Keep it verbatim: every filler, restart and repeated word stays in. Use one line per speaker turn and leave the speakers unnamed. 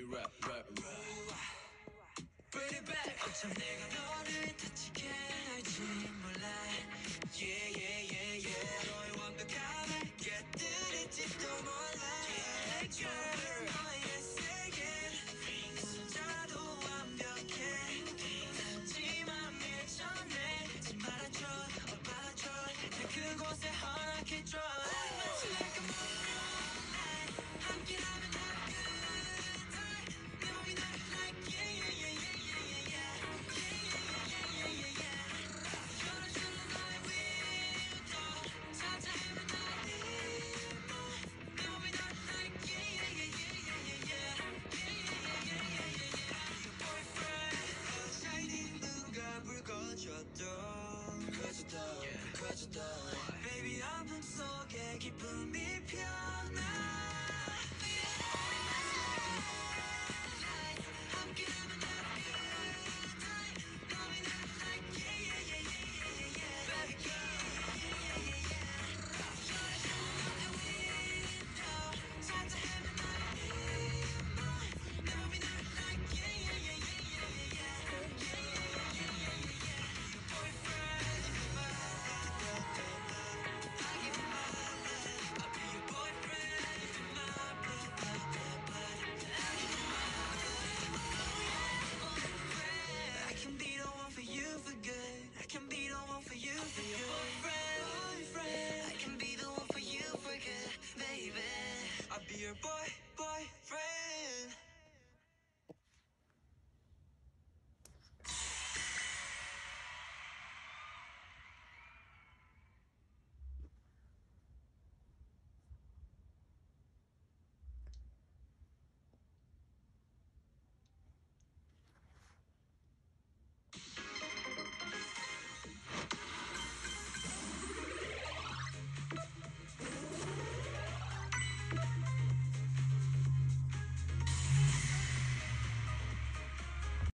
rap, rap, rap. Bring it back. 어쩜 내가 너를 다치게 할지 몰라. Yeah, yeah, yeah, yeah. 너의 완벽함을 깨뜨릴지도 몰라. Yeah, girl. 너의 세계 숫자도 완벽해. 하지만 밀쳐내. 하지 말아줘, 어 받아줘. 내 그곳에 허락해줘. 마치 like a moonlight. 함께라면 다 good. 내 몸이 날 like yeah, yeah, yeah, yeah. 커졌다, 커졌다. Baby 어둠 속에 기쁨이 피어나. 함께라면 다 good time. 너무 날 like yeah, yeah, yeah, yeah, yeah. Baby girl. 너의 window 살짝 헤맨 나의 이마. 내 몸이 날 like yeah, yeah, yeah, yeah, yeah, yeah. Your boyfriend, you're my I give you my love. I'll be your boyfriend, you're my blood, blood, blood, blood. I give you my love. I can be the one for you for good. I can be the one for you for good. Boyfriend, boyfriend. I can be the one for you for good, baby. I'll be your boy.